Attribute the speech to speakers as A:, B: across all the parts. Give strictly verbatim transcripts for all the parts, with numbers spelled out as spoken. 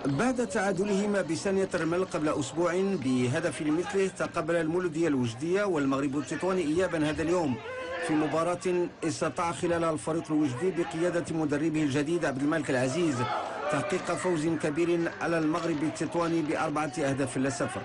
A: بعد تعادلهما بثانية الرمال قبل أسبوع بهدف لمثله، تقابل المولودية الوجدية والمغرب التطواني إيابا هذا اليوم في مباراة استطاع خلالها الفريق الوجدي بقيادة مدربه الجديد عبد الملك العزيز تحقيق فوز كبير على المغرب التطواني بأربعة أهداف لا صفر.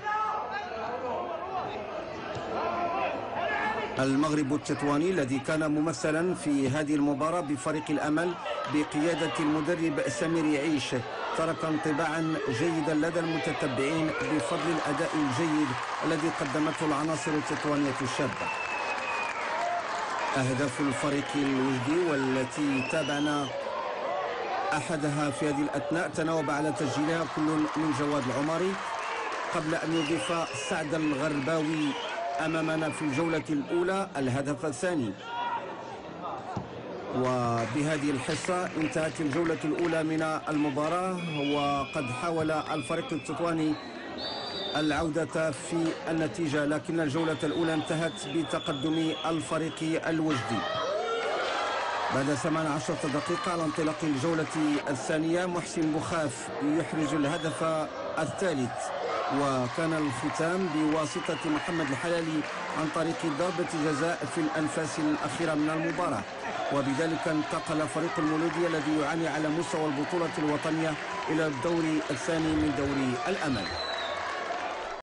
A: المغرب التطواني الذي كان ممثلا في هذه المباراة بفريق الأمل بقيادة المدرب سمير يعيش ترك انطباعا جيدا لدى المتتبعين بفضل الأداء الجيد الذي قدمته العناصر التطوانية الشابة. أهداف الفريق الوجدي والتي تابعنا أحدها في هذه الأثناء تناوب على تسجيلها كل من جواد العمري قبل أن يضيف سعد الغرباوي أمامنا في الجولة الأولى الهدف الثاني. وبهذه الحصة انتهت الجولة الأولى من المباراة، وقد حاول الفريق التطواني العودة في النتيجة، لكن الجولة الأولى انتهت بتقدم الفريق الوجدي. بعد ثمان عشرة دقيقة على انطلاق الجولة الثانية محسن بوخاف يحرز الهدف الثالث، وكان الختام بواسطة محمد الحلالي عن طريق ضربة جزاء في الأنفاس الأخيرة من المباراة. وبذلك انتقل فريق المولودية الذي يعاني على مستوى البطولة الوطنية إلى الدور الثاني من دوري الأمل.